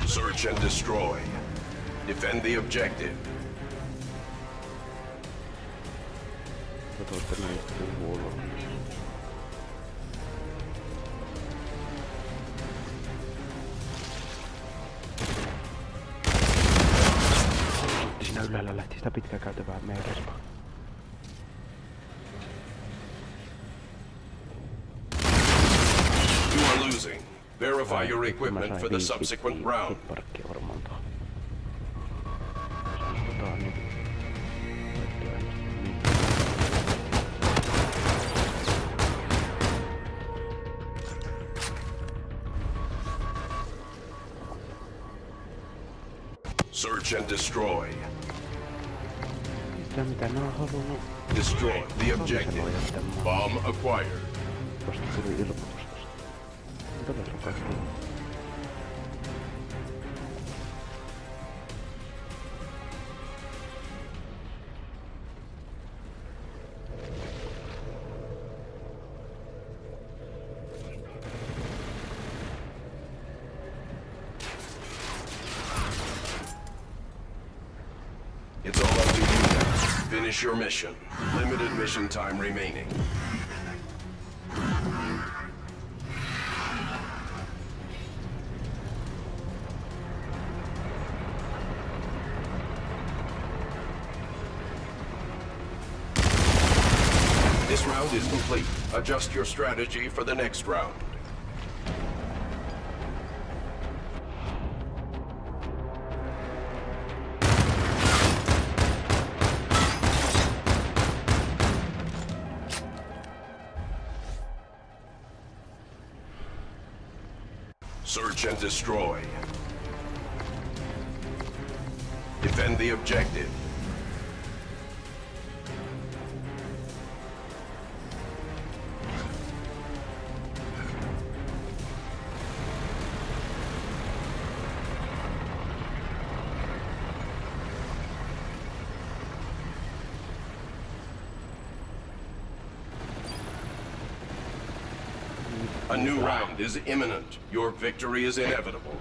Search and destroy. Defend the objective. Siinä ylhäällä lähti sitä pitkää käytävää meidän respa. You are losing. Verify your equipment for the subsequent round. Parkkia varmaan tuohon. Search and destroy. Sitä mitä nää on halunnut. Destroy the objective. Bomb acquired. Vasta tuli ilmoitus tosta. Todella kaikki. It's all up to you now. Finish your mission. Limited mission time remaining. This round is complete. Adjust your strategy for the next round. Search and destroy. Defend the objective. A new round is imminent. Your victory is inevitable.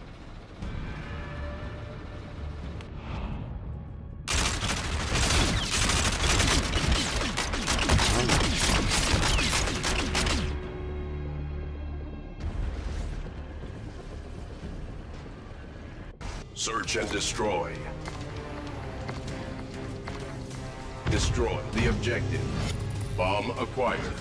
Search and destroy. Destroy the objective. Bomb acquired.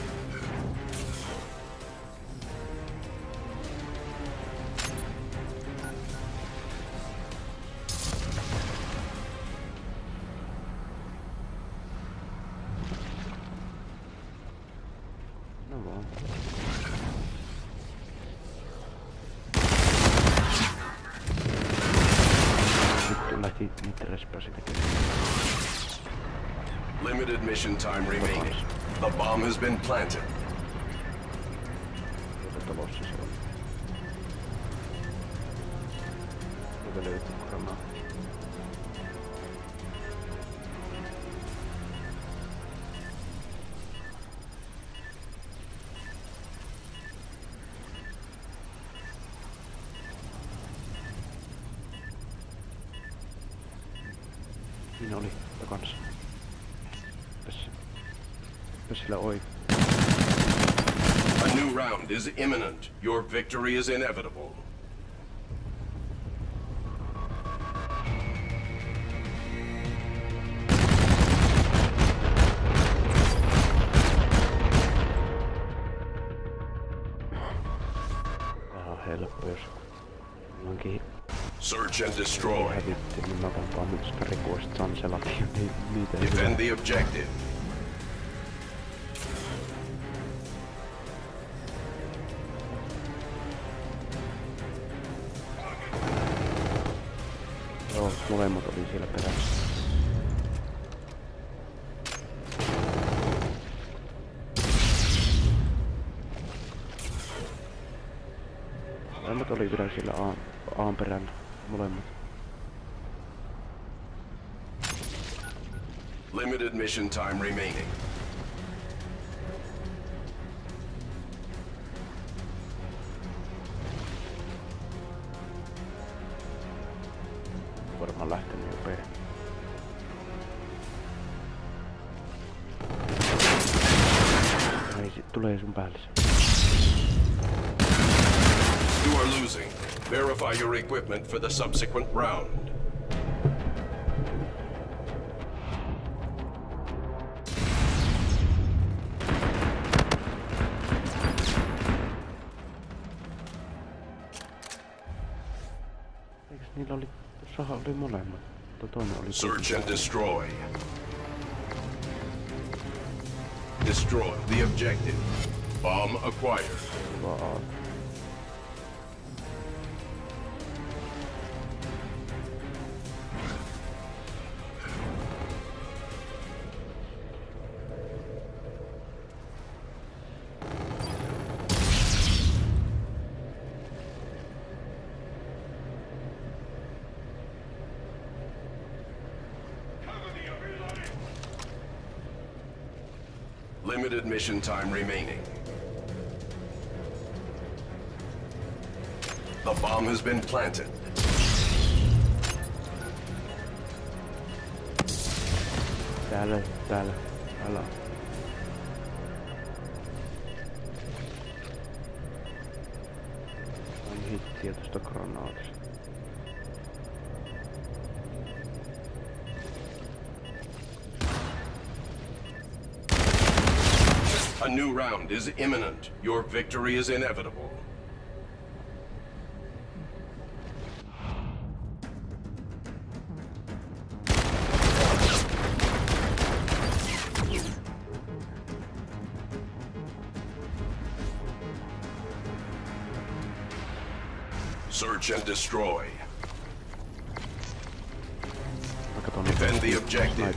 Limited mission time remaining. The bomb has been planted. Siinä oli takana. Sillä oi. A new round is imminent. Your victory is inevitable. Helppo, jos onkin search and destroy. Hävitti, niin mä vaan nyt sitä rikuista Sanselakin. Defend the objective. Joo, molemmat oli siellä perässä. Molemmat oli vielä siellä Aan perän. Molemmat. Limited mission time remaining. on lähtenyt jo B. Ei, sit tulee sun päälle. You are losing. Verify your equipment for the subsequent round. Eiks niillä oli... Tossahan oli molemmat. Toinen oli... Search and destroy. Destroy the objective. Bomb acquired. Vaan. Limited mission time remaining. The bomb has been planted. Täällä. Älä. Sain hittiä tosta granaatista. A new round is imminent. Your victory is inevitable. Search and destroy. Defend the objective.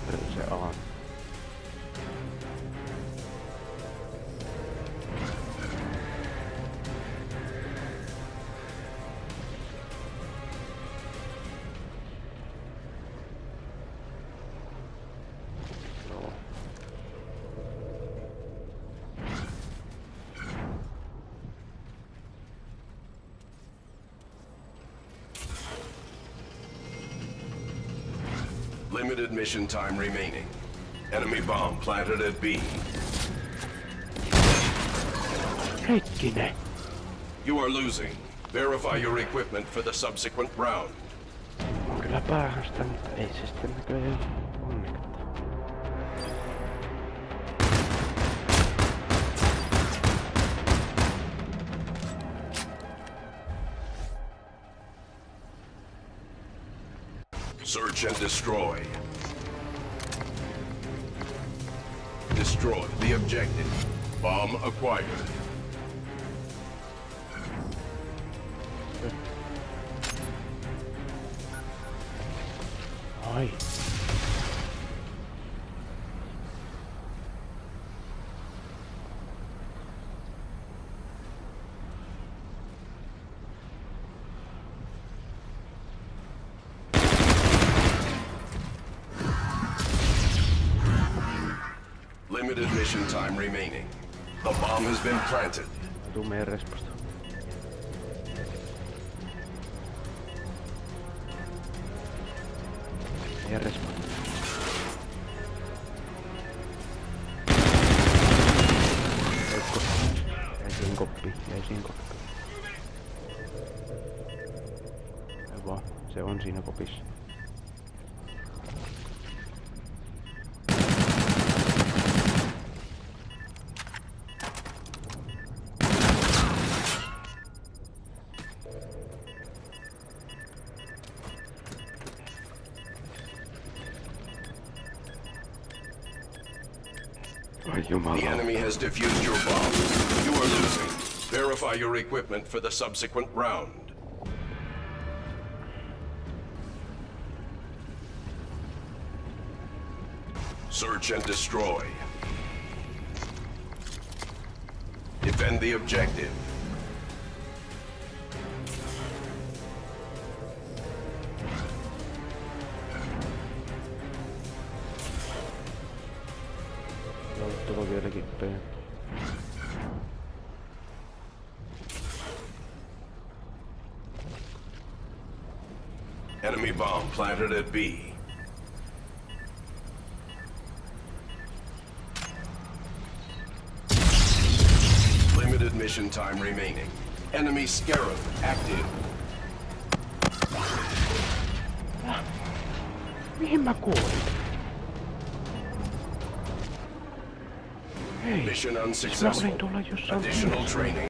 Limited mission time remaining. Enemy bomb planted at B. Hetkinen. You are losing. Verify your equipment for the subsequent round. Kyllä päähän sitä, mutta ei se sitten näköjään onnekata. Search and destroy. Destroy the objective. Bomb acquired. Ai. Limited mission time remaining. The bomb has been planted. Tuu meidän respasta. Meidän respa. Heikko. Jäi siinä koppi. Ei vaan, se on siinä kopissa. The enemy has defused your bomb. You are losing. Verify your equipment for the subsequent round. Search and destroy. Defend the objective. Tuolla vieläkin P. Enemy bomb planted at B. Limited mission time remaining. Enemy Scarab active. Mihin mä kuulin? Hei, Mission mä unsuccessful. olin tuolla jossain Additional vieressä. training.